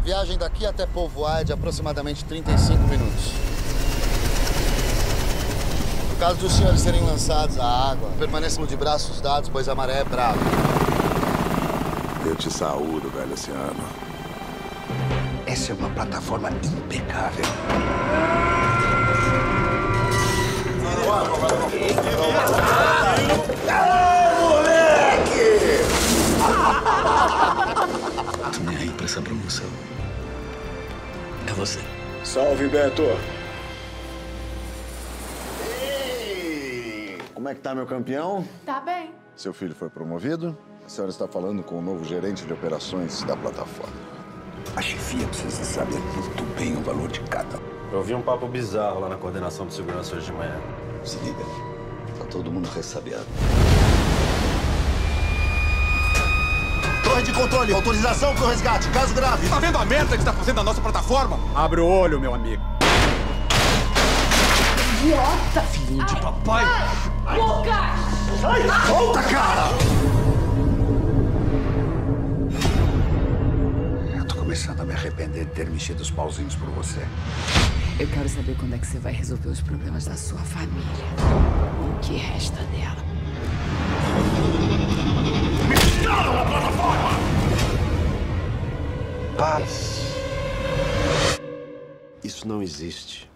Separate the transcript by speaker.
Speaker 1: viagem daqui até Povoar é de aproximadamente 35 minutos. No caso dos senhores serem lançados à água, permaneçam de braços dados, pois a maré é brava.
Speaker 2: Eu te saúdo, velho oceano.
Speaker 3: Essa é uma plataforma impecável.
Speaker 2: Moleque!
Speaker 3: Tô nem aí pra essa promoção. É você.
Speaker 2: Salve, Beto.
Speaker 1: Como é que tá, meu campeão?
Speaker 4: Tá bem.
Speaker 2: Seu filho foi promovido? A senhora está falando com o novo gerente de operações da plataforma.
Speaker 3: A chefia precisa saber muito bem o valor de cada.
Speaker 5: Eu vi um papo bizarro lá na coordenação de segurança hoje de manhã.
Speaker 3: Se liga, tá todo mundo ressabiado.
Speaker 1: Torre de controle, autorização pro resgate, caso grave.
Speaker 6: Tá vendo a merda que tá fazendo na nossa plataforma? Abre o olho, meu amigo.
Speaker 4: Idiota!
Speaker 3: Filhinho de papai!
Speaker 4: Lucas!
Speaker 3: Volta, cara! Eu tô começando a me arrepender de ter mexido os pauzinhos por você.
Speaker 7: Eu quero saber quando é que você vai resolver os problemas da sua família. O que resta dela.
Speaker 3: Me tiraram da plataforma!
Speaker 5: Paz. Isso não existe.